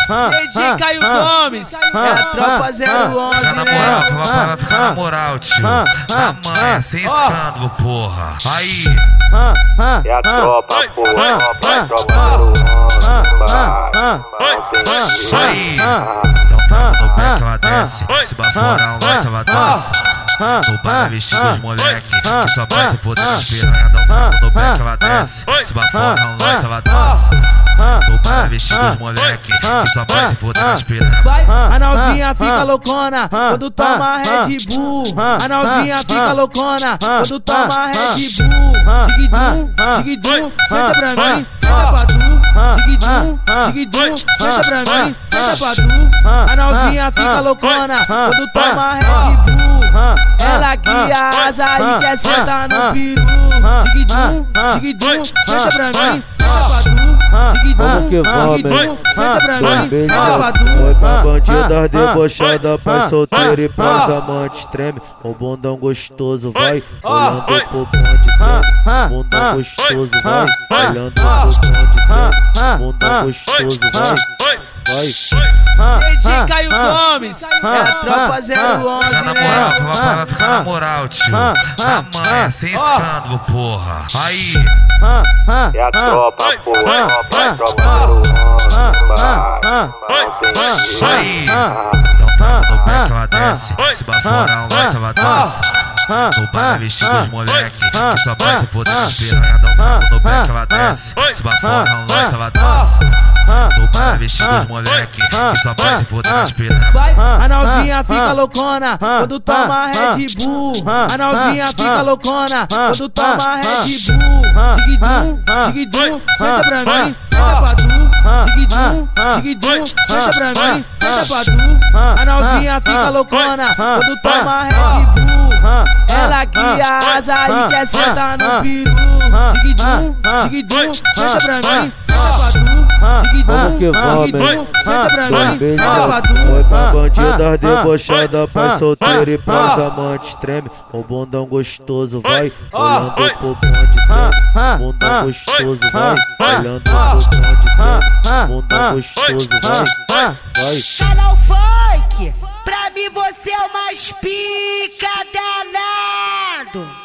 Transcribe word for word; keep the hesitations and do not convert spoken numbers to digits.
D J Caio Gomes, é a tropa zero onze, na moral, vai ficar na moral, tio. Na manha, sem escândalo, porra. Aí. É a tropa, porra. Tropa, tropa zero onze. Aí. Então no pé que ela desce. Se baforão, lança, ela dança. No bar vestido os moleque que só vai se foder nas piranha. Dá um no pé que ela desce. Se baforão, lança, ela dança. No bar vestido os moleque que só vai se foder nas piranha. Vai, a novinha fica loucona quando toma Red Bull. A novinha fica loucona quando toma Red Bull. Digidum, digidum, senta pra mim, senta pra tu. Digidum, digidum, senta pra mim, senta pra tu. A novinha fica loucona quando toma Red Bull. Ela guia a asa e quer sentar no peru. Digidum, digidum, senta pra mim, senta pra tu. Digidum, digidum, senta pra mim, senta pra tu. Foi pra bandida debochada, pai solteiro e pras amantes treme. O bundão gostoso vai olhando pro bonde treme. Bundão gostoso vai olhando pro bonde treme. Bundão gostoso vai, vai. D J Caio Gomes, é a tropa zero onze, na moral, vai ficar na moral, tio. Na manha, sem escândalo, porra. Aí. É a tropa, porra. Tropa, tropa zero onze. Aí. Então no pé que ela desce. Se baforão, lança, ela dança. No bar vestido os moleque que só vai se foder nas piranha. Dá um no pé que ela desce. Se baforão, lança, ela dança. No bar vestido os moleque que só vai se foder nas piranha. Vai, a novinha fica loucona quando toma Red Bull. A novinha fica loucona quando toma Red Bull. Digidum, digidum, senta pra mim, senta pra tu. Digidum, digidum, senta pra mim, senta pra tu. A novinha fica loucona quando toma Red Bull. Ela guia a asa e quer sentar no peru. Digidum, digidum, senta pra mim, senta pra tu. Digidum, digidum, senta pra mim, senta pra tu. Foi pra bandida debochada, pai solteiro e pras amantes treme. O bundão gostoso vai olhando pro bonde treme. Bundão gostoso vai olhando pro bonde treme. Bundão gostoso vai, vai. Canal Funk, pra mim você é o mais pica danado.